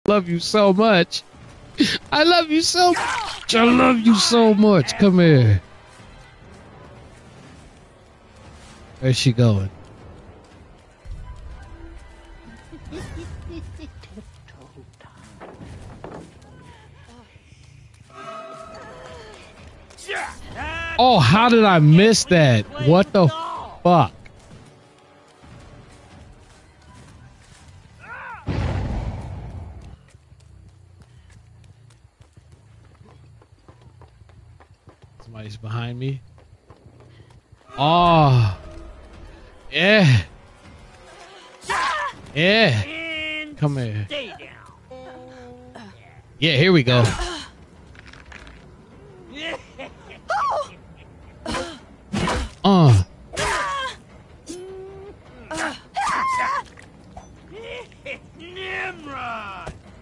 love you so much. I love you so much. I love you so much. Come here. Where's she going? Oh, how did I miss that? What the fuck? Somebody's behind me. Oh. Yeah. Yeah. Come here. Yeah, here we go.